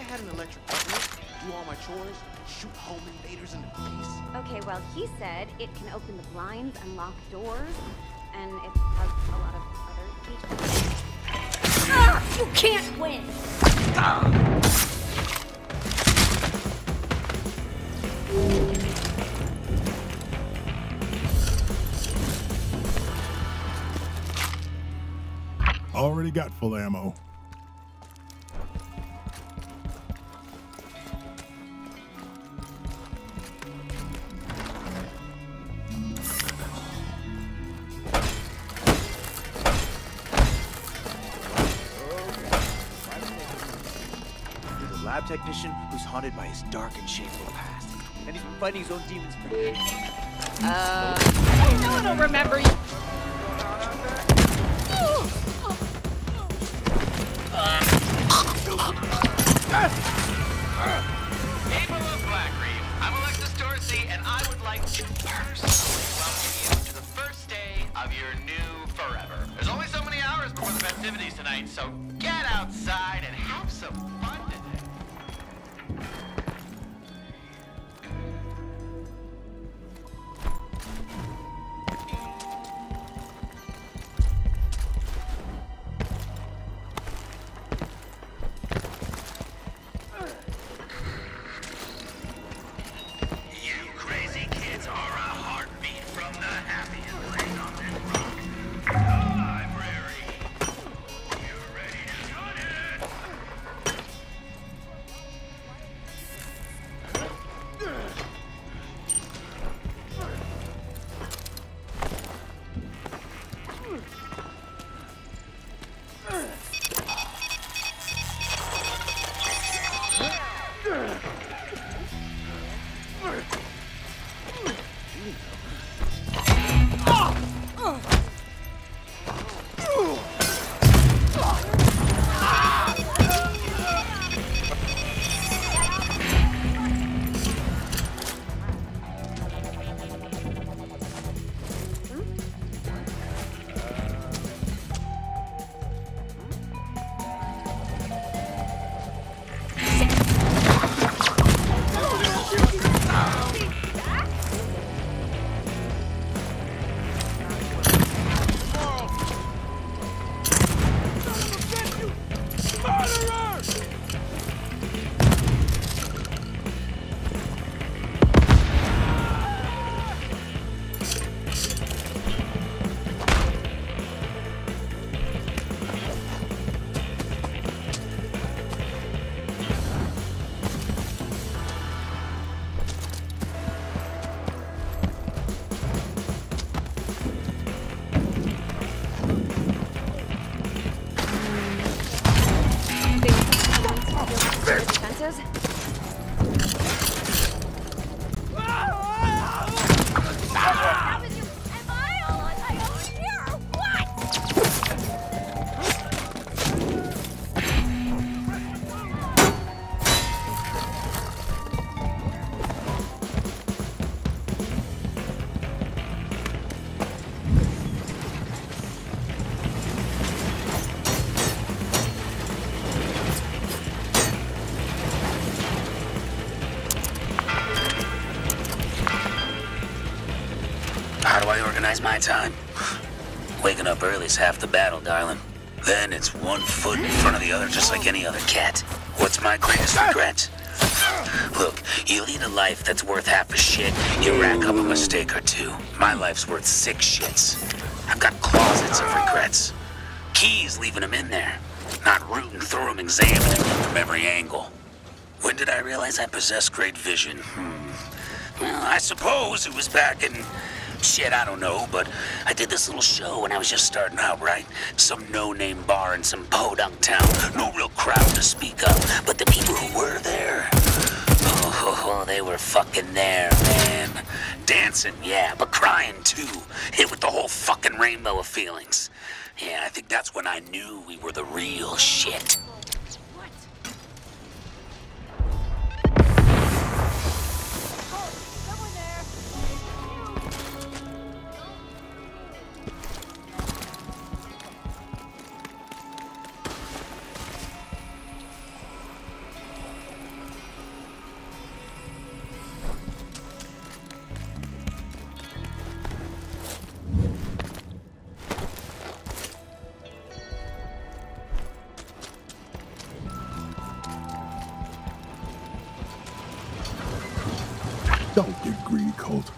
had an electric button, do all my chores, shoot home invaders in the face. Okay, well, he said it can open the blinds, unlock doors, and it has a lot of other features. Ah! You can't win! Already got full ammo. Lab technician who's haunted by his dark and shameful past. And he's been fighting his own demons for years. No one will remember you. People of Blackreef, I'm Alexis Dorsey, and I would like to personally welcome you to the first day of your new forever. There's only so many hours before the festivities tonight, so get outside and have some fun today. How do I organize my time? Waking up early's half the battle, darling. Then it's one foot in front of the other just like any other cat. What's my greatest regret? Look, you lead a life that's worth half a shit, you rack up a mistake or two. My life's worth 6 shits. I've got closets of regrets. Keys leaving them in there. Not rooting through them, examining them from every angle. When did I realize I possessed great vision? Well, I suppose it was back in... shit, I don't know, but I did this little show when I was just starting out, right? Some no-name bar in some podunk town. No real crowd to speak of, but the people who were there... oh, they were fucking there, man. Dancing, yeah, but crying too. Hit with the whole fucking rainbow of feelings. Yeah, I think that's when I knew we were the real shit. Don't get greedy, Colt.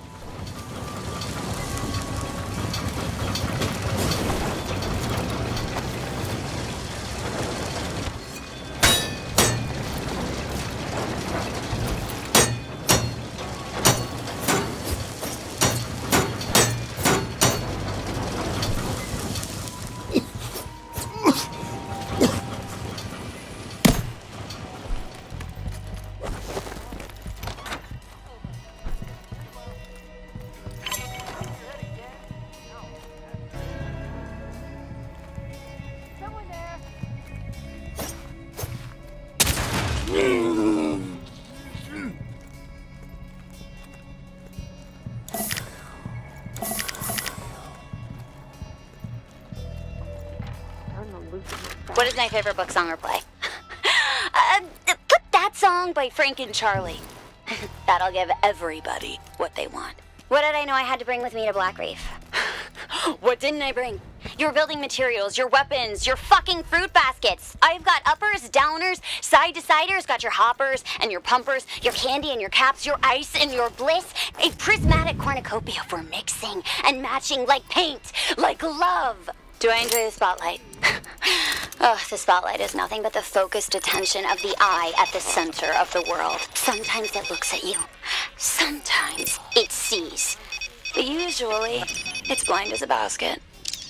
What is my favorite book, song, or play? Put that song by Frank and Charlie. That'll give everybody what they want. What did I know I had to bring with me to Blackreef? What didn't I bring? Your building materials, your weapons, your fucking fruit baskets. I've got uppers, downers, side-to-siders, got your hoppers and your pumpers, your candy and your caps, your ice and your bliss, a prismatic cornucopia for mixing and matching like paint, like love. Do I enjoy the spotlight? Oh, the spotlight is nothing but the focused attention of the eye at the center of the world. Sometimes it looks at you. Sometimes it sees. But usually, it's blind as a basket.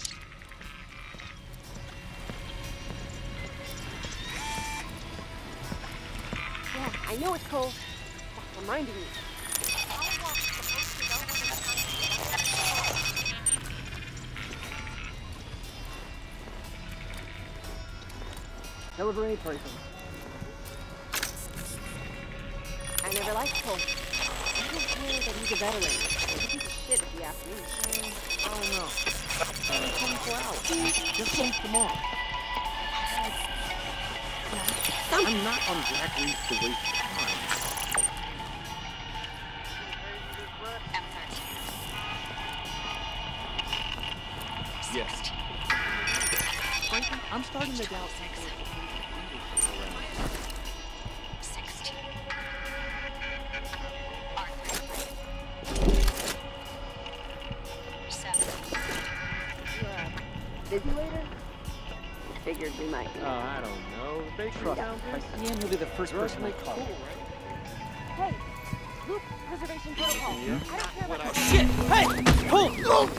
Yeah, I know it's cold. Stop reminding me. Celebrate, person. I never liked Cole. I don't care that he's a veteran. He's a piece of shit if you ask me. I don't know. Only 24 hours. Just think tomorrow. I'm not on Blackreef to waste time. Yes. Frankly, I'm starting to doubt something. 60. Busy later? Figured we might. I don't know. They trust. If I see him, he'll be the first person I call. Hey, Loop preservation protocol. Yeah. I don't care about shit. Hey, hold.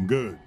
I'm good.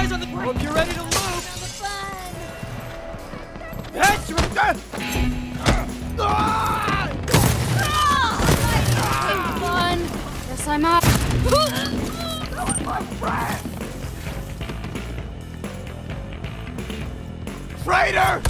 Eyes on the... Hope you're ready to loop! That's Fun. Guess I'm up. Traitor!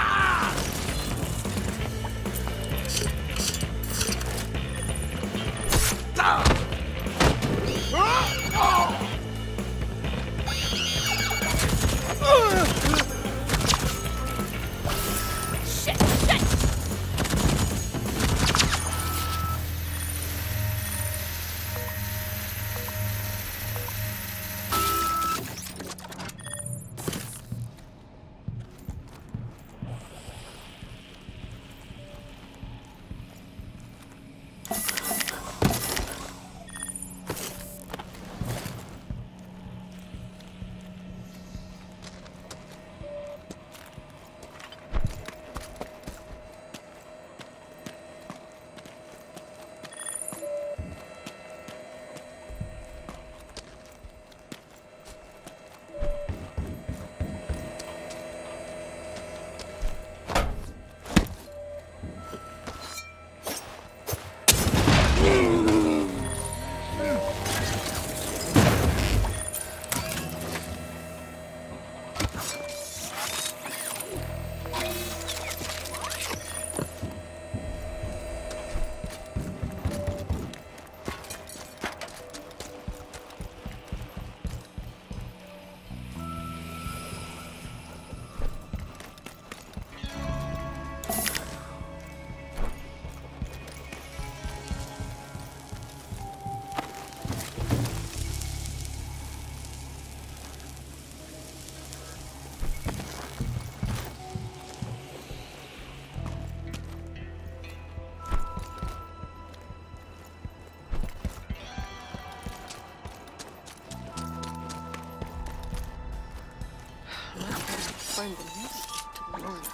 Find the music to the morning.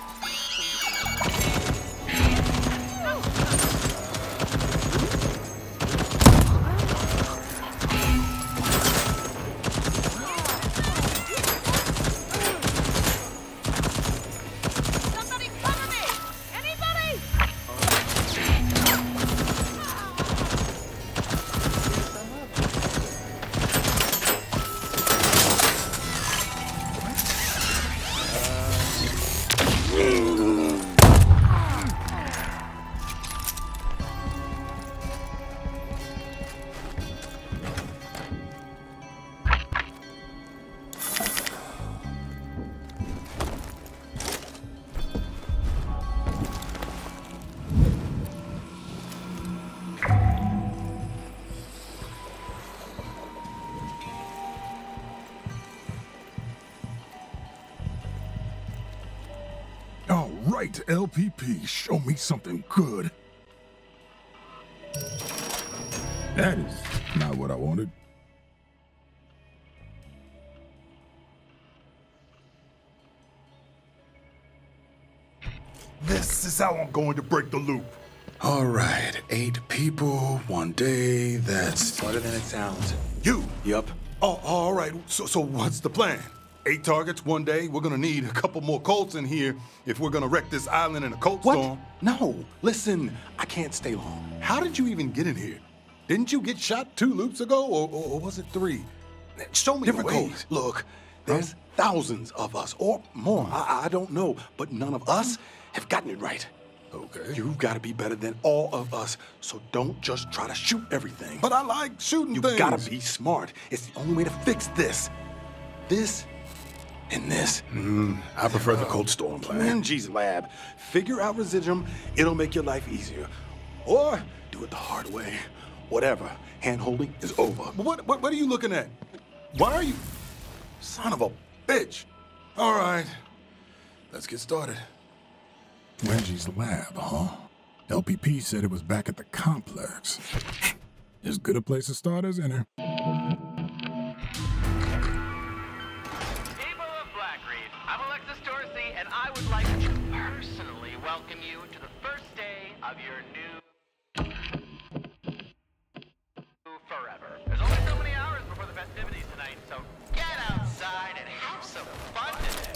All right, LPP, show me something good. That is not what I wanted. This is how I'm going to break the loop. All right, 8 people, 1 day, that's... Harder than it sounds. You! Yup. Oh, all right, so what's the plan? 8 targets, 1 day. We're gonna need a couple more Colts in here if we're gonna wreck this island in a Colt storm. No, listen, I can't stay long. How did you even get in here? Didn't you get shot 2 loops ago, or was it 3? Show me Different the ways. codes. Look, there's thousands of us, or more. I don't know, but none of us have gotten it right. Okay. You've got to be better than all of us, so don't just try to shoot everything. But I like shooting You things. gotta be smart. It's the only way to fix this. This and this. I prefer the Cold Storm plan. Angie's lab. Figure out residuum. It'll make your life easier. Or do it the hard way. Whatever. Hand-holding is over. What are you looking at? Why are you... Son of a bitch. All right. Let's get started. Reggie's lab, huh? LPP said it was back at the complex. As good a place to start as any. People of Blackreef, I'm Alexis Dorsey, and I would like to personally welcome you to the first day of your new forever. There's only so many hours before the festivities tonight, so get outside. some fun today.